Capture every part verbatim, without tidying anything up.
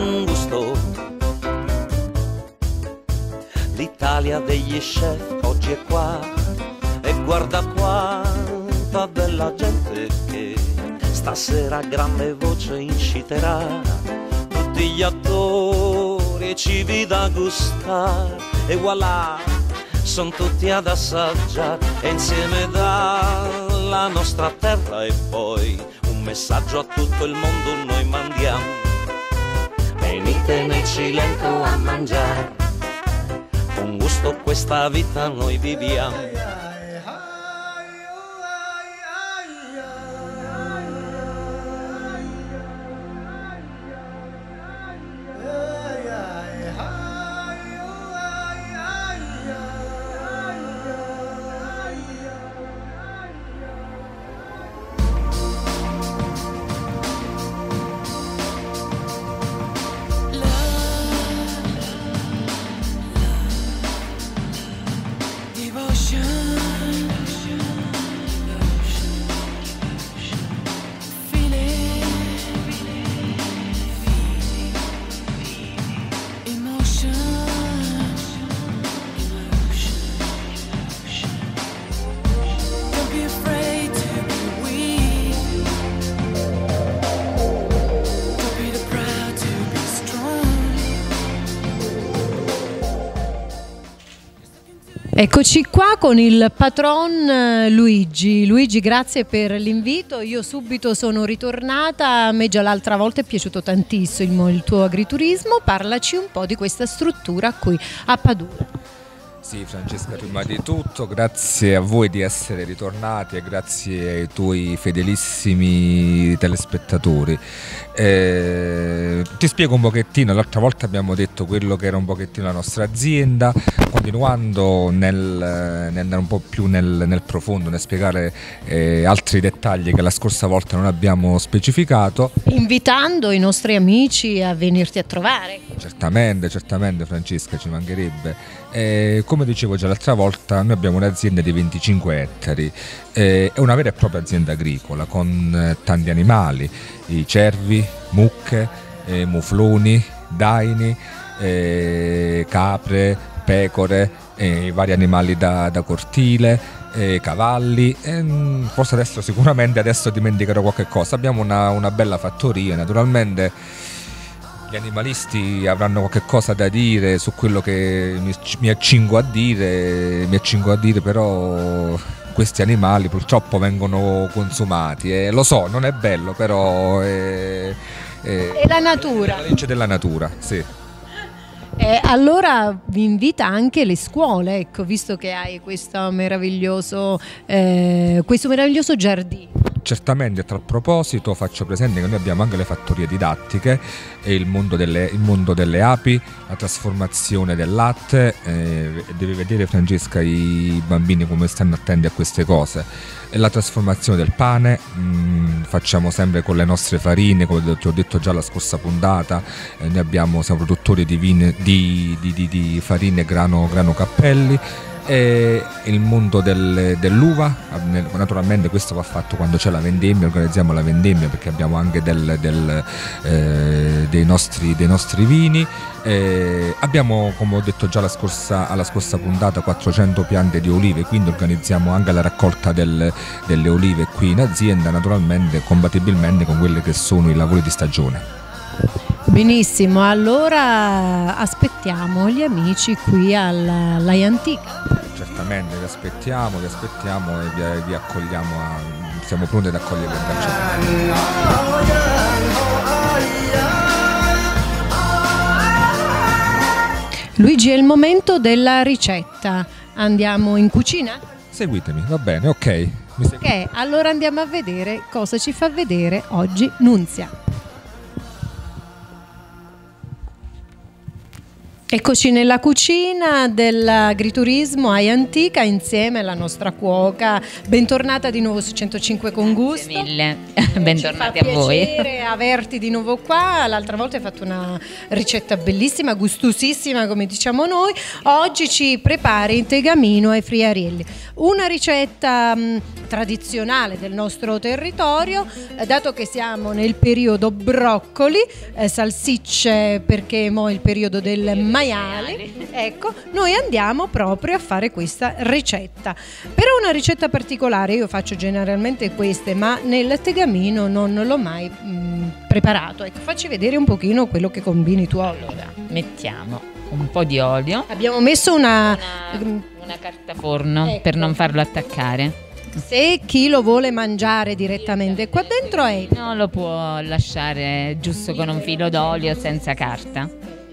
buon gusto. L'Italia degli chef oggi è qua e guarda quanta bella gente che stasera a grande voce inciterà tutti gli attori e cibi da gustare, e voilà, son tutti ad assaggiare e insieme dalla nostra terra, e poi un messaggio a tutto il mondo noi mandiamo: venite nel Cilento a mangiare, con gusto questa vita noi viviamo. Eccoci qua con il patron Luigi. Luigi, grazie per l'invito. Io subito sono ritornata, a me già l'altra volta è piaciuto tantissimo il tuo agriturismo. Parlaci un po' di questa struttura qui a Padula. Sì, Francesca, prima di tutto grazie a voi di essere ritornati e grazie ai tuoi fedelissimi telespettatori. Eh, ti spiego un pochettino, l'altra volta abbiamo detto quello che era un pochettino la nostra azienda, continuando nel, nel, un po' più nel, nel profondo, nel spiegare eh, altri dettagli che la scorsa volta non abbiamo specificato. Invitando i nostri amici a venirti a trovare. Certamente, certamente Francesca, ci mancherebbe. Eh, come dicevo già l'altra volta, noi abbiamo un'azienda di venticinque ettari, eh, è una vera e propria azienda agricola con eh, tanti animali, i cervi, mucche, eh, mufloni, daini, eh, capre, pecore, eh, i vari animali da, da cortile, eh, cavalli, eh, forse adesso sicuramente adesso dimenticherò qualche cosa. Abbiamo una, una bella fattoria, naturalmente. Gli animalisti avranno qualche cosa da dire su quello che mi, mi accingo a dire, mi accingo a dire però questi animali purtroppo vengono consumati e lo so, non è bello, però è, è, è la natura. È la legge della natura, sì. Eh, allora vi invita anche le scuole, ecco, visto che hai questo meraviglioso, eh, questo meraviglioso giardino. Certamente, a tal proposito faccio presente che noi abbiamo anche le fattorie didattiche e il mondo delle, il mondo delle api, la trasformazione del latte, eh, devi vedere Francesca i bambini come stanno attenti a queste cose, e la trasformazione del pane, mh, facciamo sempre con le nostre farine, come ti ho detto già la scorsa puntata, eh, noi abbiamo, siamo produttori di, vine, di, di, di, di farine grano, grano cappelli. E il mondo del, dell'uva, naturalmente questo va fatto quando c'è la vendemmia, organizziamo la vendemmia perché abbiamo anche del, del, eh, dei, nostri, dei nostri vini. Eh, abbiamo, come ho detto già la scorsa, alla scorsa puntata, quattrocento piante di olive, quindi organizziamo anche la raccolta del, delle olive qui in azienda, naturalmente compatibilmente con quelli che sono i lavori di stagione. Benissimo, allora aspettiamo gli amici qui all'Aia Antica. Certamente, vi aspettiamo, vi aspettiamo e vi, vi accogliamo, a, siamo pronti ad accogliere il braccio. Luigi, è il momento della ricetta, andiamo in cucina? Seguitemi, va bene, ok. Mi ok, allora andiamo a vedere cosa ci fa vedere oggi Nunzia. Eccoci nella cucina dell'agriturismo Aia Antica insieme alla nostra cuoca. Bentornata di nuovo su centocinque con Gusto. Grazie mille, bentornati a voi. Ci fa piacere averti di nuovo qua. L'altra volta hai fatto una ricetta bellissima, gustosissima come diciamo noi. Oggi ci prepari in tegamino ai friarielli. Una ricetta mh, tradizionale del nostro territorio, eh, dato che siamo nel periodo broccoli, eh, salsicce perché mo è il periodo del maiali, ecco, noi andiamo proprio a fare questa ricetta. Però una ricetta particolare, io faccio generalmente queste, ma nel tegamino non l'ho mai mh, preparato. Ecco, facci vedere un pochino quello che combini tu. Allora, mettiamo un po' di olio. Abbiamo messo una, una, una carta forno, ecco, per non farlo attaccare. Se chi lo vuole mangiare direttamente qua dentro è... No, lo può lasciare giusto con un filo d'olio senza carta.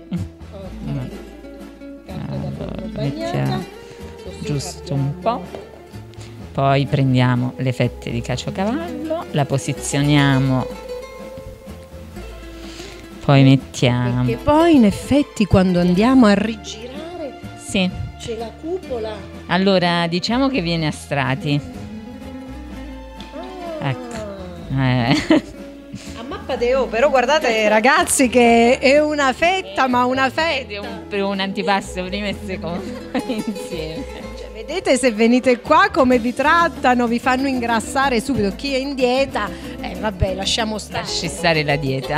Allora, mettiamo giusto un po', poi prendiamo le fette di caciocavallo, la posizioniamo, poi mettiamo, perché poi in effetti quando andiamo a rigirare sì, c'è la cupola. Allora diciamo che viene a strati. Ah. Ecco, eh. Però guardate ragazzi che è una fetta, ma una fetta, un, un antipasto prima e secondo insieme. Cioè, vedete se venite qua come vi trattano, vi fanno ingrassare subito. Chi è in dieta, eh vabbè, lasciamo stare. Lasci stare la dieta.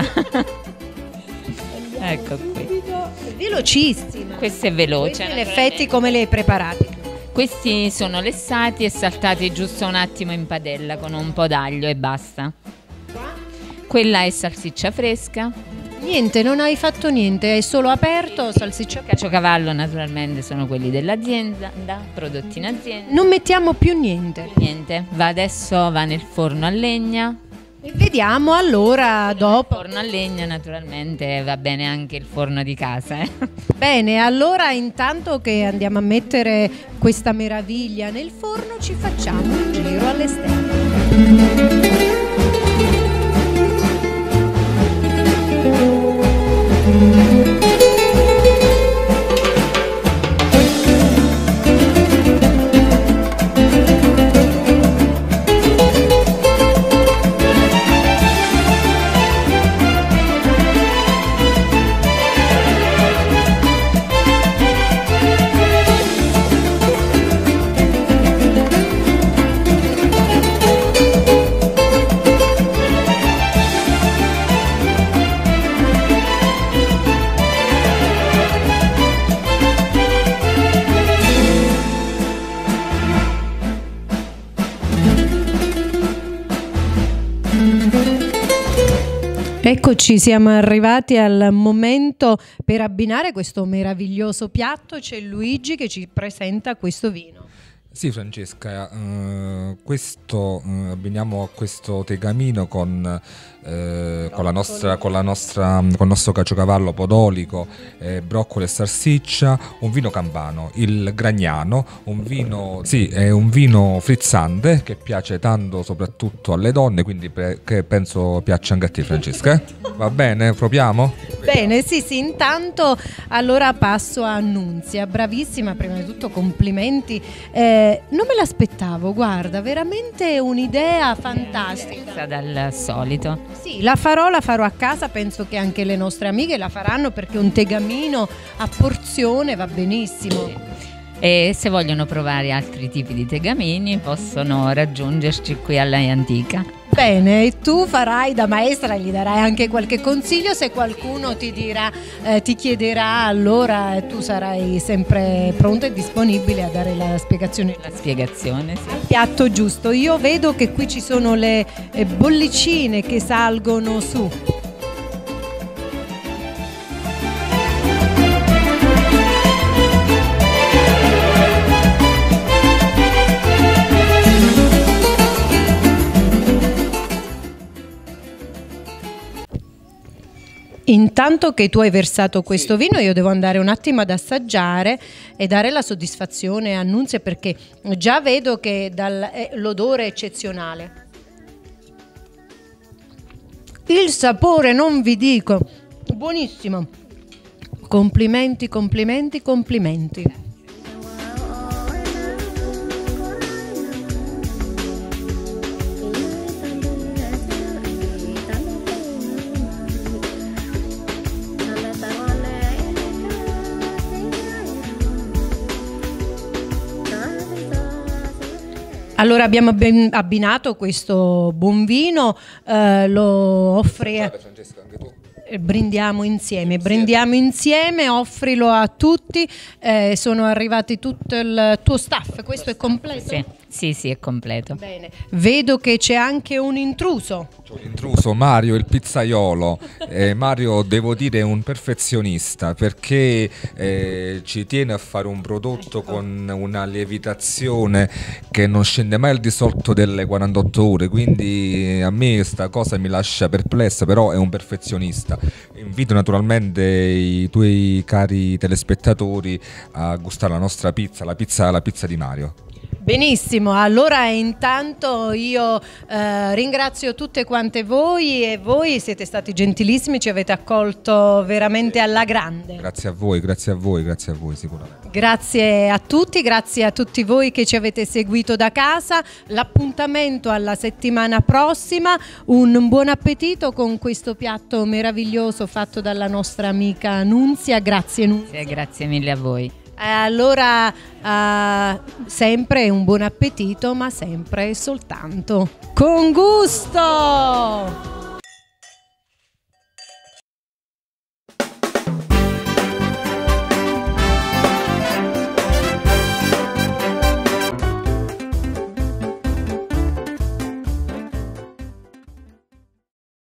Ecco qui. È velocissima. Questo è veloce. In effetti come le hai preparati? Questi sono lessati e saltati giusto un attimo in padella con un po' d'aglio e basta. Quella è salsiccia fresca. Niente, non hai fatto niente, hai solo aperto salsiccia fresca. Caciocavallo naturalmente sono quelli dell'azienda, prodotti in azienda. Non mettiamo più niente. Niente, va adesso va nel forno a legna. E vediamo allora dopo. Il forno a legna naturalmente va bene anche il forno di casa. Eh? Bene, allora intanto che andiamo a mettere questa meraviglia nel forno ci facciamo un giro all'esterno. Eccoci, siamo arrivati al momento per abbinare questo meraviglioso piatto. C'è Luigi che ci presenta questo vino. Sì Francesca, eh, questo eh, abbiniamo a questo tegamino con, eh, con, la nostra, con, la nostra, con il nostro caciocavallo podolico, eh, broccoli e salsiccia, un vino campano, il Gragnano, un vino, sì, è un vino frizzante che piace tanto soprattutto alle donne, quindi pre- che penso piaccia anche a te Francesca. Eh? Va bene, proviamo? Bene, sì sì, intanto allora passo a Annunzia, bravissima, prima di tutto complimenti. Eh, non me l'aspettavo, guarda, veramente un'idea fantastica. Dal solito. Sì, la farò, la farò a casa, penso che anche le nostre amiche la faranno perché un tegamino a porzione va benissimo. Sì. E se vogliono provare altri tipi di tegamini possono raggiungerci qui all'Aia Antica. Bene, e tu farai da maestra e gli darai anche qualche consiglio. Se qualcuno ti dirà, eh, ti chiederà, allora tu sarai sempre pronta e disponibile a dare la spiegazione. La spiegazione, sì. Al piatto giusto. Io vedo che qui ci sono le eh, bollicine che salgono su. Intanto che tu hai versato questo vino, io devo andare un attimo ad assaggiare e dare la soddisfazione a Annunzia, perché già vedo che dal, eh, l'odore è eccezionale. Il sapore non vi dico, buonissimo. Complimenti, complimenti, complimenti. Allora abbiamo abbinato questo buon vino, eh, lo offre... Francesca, anche tu? Brindiamo insieme, brindiamo insieme, offrilo a tutti. Eh, sono arrivati tutto il tuo staff, questo è completo? Sì, sì, sì, è completo. Bene. Vedo che c'è anche un intruso. C'è un intruso, Mario il pizzaiolo. eh, Mario, devo dire, è un perfezionista, perché eh, ci tiene a fare un prodotto con una lievitazione che non scende mai al di sotto delle quarantotto ore, quindi a me questa cosa mi lascia perplessa, però è un perfezionista. Invito naturalmente i tuoi cari telespettatori a gustare la nostra pizza, la pizza, la pizza di Mario. Benissimo, allora intanto io eh, ringrazio tutte quante voi, e voi siete stati gentilissimi, ci avete accolto veramente alla grande. Grazie a voi, grazie a voi, grazie a voi sicuramente. Grazie a tutti, grazie a tutti voi che ci avete seguito da casa. L'appuntamento alla settimana prossima, un buon appetito con questo piatto meraviglioso fatto dalla nostra amica Nunzia. Grazie Nunzia. Sì, grazie mille a voi. Allora, uh, sempre un buon appetito, ma sempre e soltanto con gusto!